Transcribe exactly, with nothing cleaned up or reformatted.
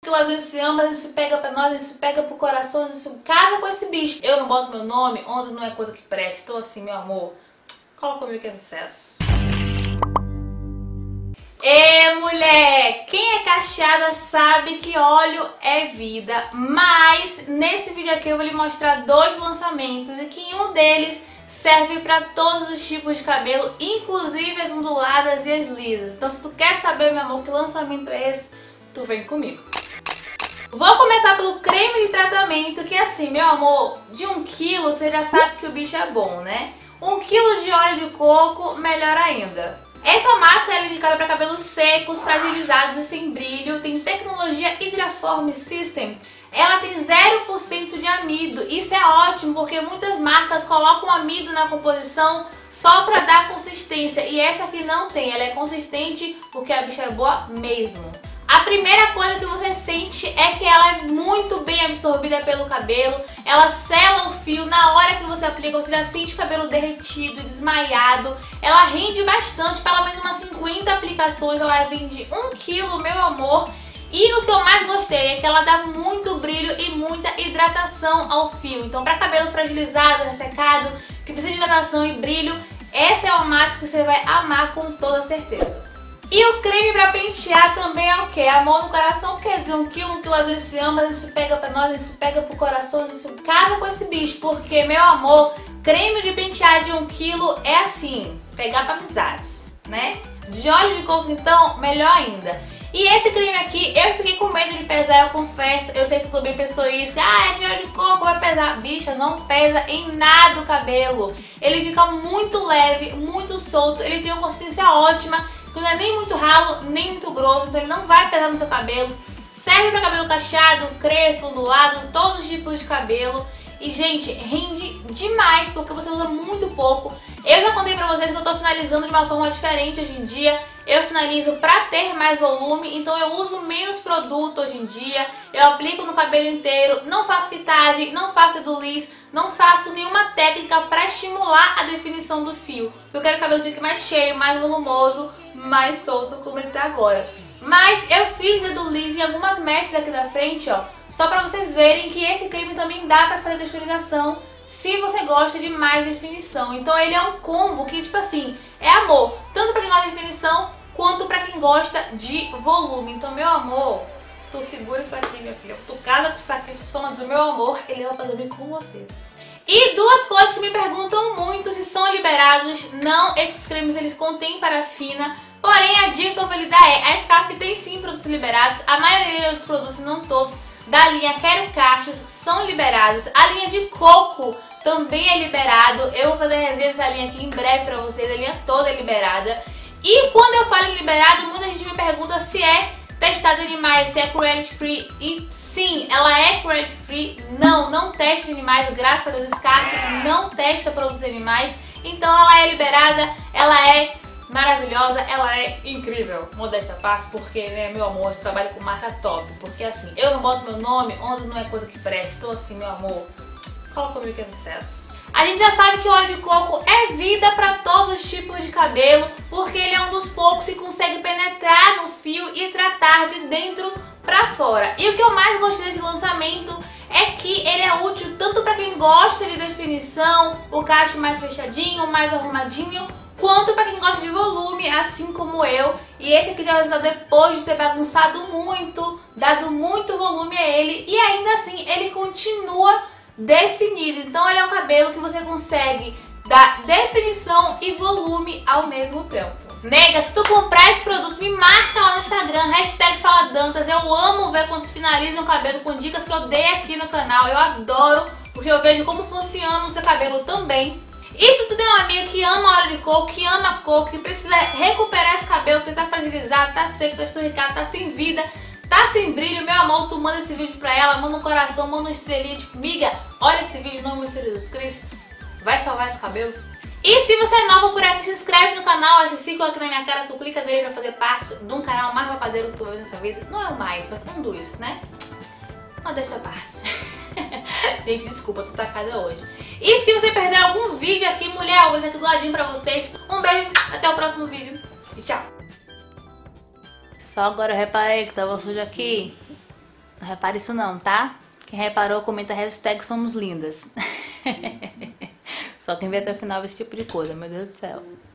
que a gente se ama, a gente se pega pra nós, a gente se pega pro coração, a gente se casa com esse bicho. Eu não boto meu nome onde não é coisa que presta. Então assim, meu amor, cola comigo que é sucesso. Ê, mulher, quem é cacheada sabe que óleo é vida, mas nesse vídeo aqui eu vou lhe mostrar dois lançamentos e que um deles serve para todos os tipos de cabelo, inclusive as onduladas e as lisas. Então se tu quer saber, meu amor, que lançamento é esse, tu vem comigo. Vou começar pelo creme de tratamento, que assim, meu amor, de um quilo você já sabe que o bicho é bom, né? Um quilo de óleo de coco, melhor ainda. Essa máscara é indicada para cabelos secos, fragilizados e sem brilho, tem tecnologia Hydraform System. Ela tem zero por cento de amido, isso é ótimo porque muitas marcas colocam amido na composição só para dar consistência e essa aqui não tem, ela é consistente porque a bicha é boa mesmo. A primeira coisa que você sente é que ela é muito bem absorvida pelo cabelo, ela sela o fio, na hora que você aplica você já sente o cabelo derretido, desmaiado, ela rende bastante, pelo menos umas cinquenta aplicações, ela vem de um quilo, meu amor. E o que eu mais gostei é que ela dá muito brilho e muita hidratação ao fio. Então para cabelo fragilizado, ressecado, que precisa de hidratação e brilho, essa é uma máscara que você vai amar com toda certeza. E o creme para pentear também é o que? Amor no coração, quer dizer, um quilo, um quilo a gente se ama, a gente se pega pra nós, a gente se pega pro coração, a gente se casa com esse bicho. Porque, meu amor, creme de pentear de um quilo é assim, pegar pra amizades, né? De óleo de coco, então, melhor ainda. E esse creme aqui, eu fiquei com medo de pesar, eu confesso. Eu sei que também pensou isso, que ah, é de óleo de coco, vai pesar. Bicha, não pesa em nada o cabelo. Ele fica muito leve, muito solto, ele tem uma consistência ótima. Não é nem muito ralo, nem muito grosso, então ele não vai pesar no seu cabelo. Serve para cabelo cacheado, crespo, ondulado, todos os tipos de cabelo. E, gente, rende demais porque você usa muito pouco. Eu já contei pra vocês que eu tô finalizando de uma forma diferente hoje em dia. Eu finalizo pra ter mais volume, então eu uso menos produto hoje em dia. Eu aplico no cabelo inteiro, não faço fitagem, não faço dedo liso, não faço nenhuma técnica pra estimular a definição do fio. Eu quero que o cabelo fique mais cheio, mais volumoso, mais solto como ele tá agora. Mas eu fiz dedo liso em algumas mechas aqui da frente, ó, só pra vocês verem que esse creme também dá pra fazer texturização se você gosta de mais definição. Então ele é um combo que, tipo assim, é amor, tanto pra quem gosta de definição quanto pra quem gosta de volume. Então, meu amor, tu segura isso aqui, minha filha. Tu casa com isso aqui, tu soma do meu amor, ele vai fazer bem com você. E duas coisas que me perguntam muito se são liberados. Não, esses cremes eles contêm parafina. Porém, a dica que eu vou lhe dar é, a Scarf tem sim produtos liberados. A maioria dos produtos, não todos, da linha Quero Cachos são liberados. A linha de coco também é liberado. Eu vou fazer resenha dessa linha aqui em breve pra vocês. A linha toda é liberada. E quando eu falo em liberado, muita gente me pergunta se é testado em animais, se é cruelty free. E sim, ela é cruelty free. Não, não testa em animais, graças a Deus. Scarf não testa produtos em animais. Então ela é liberada, ela é maravilhosa, ela é incrível. Modéstia à parte, porque, né, meu amor, eu trabalho com marca top. Porque assim, eu não boto meu nome onde não é coisa que presta. Então assim, meu amor, cola comigo que é sucesso. A gente já sabe que o óleo de coco é vida para todos os tipos de cabelo, porque ele é um dos poucos que consegue penetrar no fio e tratar de dentro para fora. E o que eu mais gostei desse lançamento é que ele é útil tanto para quem gosta de definição, o cacho mais fechadinho, mais arrumadinho, quanto para quem gosta de volume, assim como eu. E esse aqui já é o resultado depois de ter bagunçado muito, dado muito volume a ele, e ainda assim ele continua definido. Então ele é um cabelo que você consegue dar definição e volume ao mesmo tempo. Nega, se tu comprar esse produto, me marca lá no Instagram, hashtag FalaDantas. Eu amo ver quando se finaliza um cabelo com dicas que eu dei aqui no canal. Eu adoro, porque eu vejo como funciona o seu cabelo também. E se tu tem uma amiga que ama óleo de coco, que ama coco, que precisa recuperar esse cabelo, que tá fragilizado, tá seco, tá esturricado, tá sem vida, tá sem brilho, meu amor, tu manda esse vídeo pra ela, manda um coração, manda uma estrelinha, tipo, miga, olha esse vídeo, em nome do Senhor Jesus Cristo, vai salvar esse cabelo. E se você é nova por aqui, se inscreve no canal, esse ciclo aqui na minha cara, tu clica nele pra fazer parte de um canal mais papadeiro que tu vai ver nessa vida. Não é o mais, mas um dos, né? Não deixa a parte. Gente, desculpa, tô tacada hoje. E se você perdeu algum vídeo aqui, mulher, eu vou deixar aqui do ladinho pra vocês. Um beijo, até o próximo vídeo e tchau. Só agora eu reparei que tava sujo aqui. Não repara isso não, tá? Quem reparou, comenta hashtag somos lindas. Só quem vê até o final esse tipo de coisa, meu Deus do céu.